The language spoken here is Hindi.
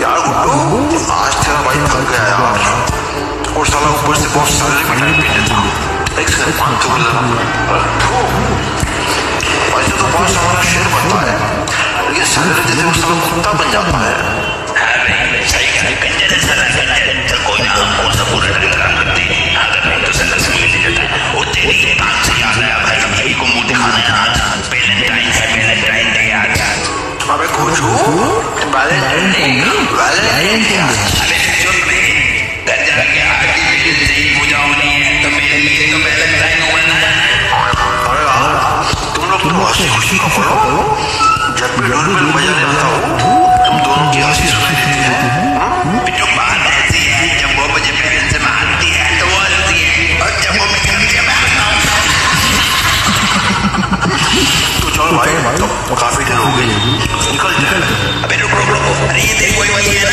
यार गुड्डू, आज तेरा भाई थक गया यार, और साला ऊपर से बहुत सारी मिठाई पीने था। एक सेकंड मानते हुए भाई तो बहुत सारा शेर बनता है, लेकिन सैलरी देते हुए साला कुत्ता बन जाता है। सही कह रहे कंजर साला कंजर। चल कोई ना, हम कौन सा पूरा ढंग काम करते हैं, अगर नहीं तो सैलरी मिल नहीं जाता। वो तेरी बात से याद आया भाई, भाई को मुंह दिखाना है आज, वैलेंटाइन है, वैलेंटाइन डे आज। अबे कोचू, वैलेंटाइन डे आज। अबे चुप रे, घर जाके आरती बिल्ली से ही पूजा होनी है, तो मेरे लिए तो वैलेंटाइन होना है। अरे यार, तुम लोग तो हंसी खुशी का बोलो, जब भी ढोल में बजा लेता हूँ, तुम दोनों की हंसी सुनाई देती है। जो बात ऐसी है, जब वो मुझे प्यार से मारती है तो वो हंसती है, और जब वो मैं मुझे मारता हूँ तो चल भाई, तो काफी देर हो गई, निकल जाए। अबे रुको रुको, अरे ये देखो ये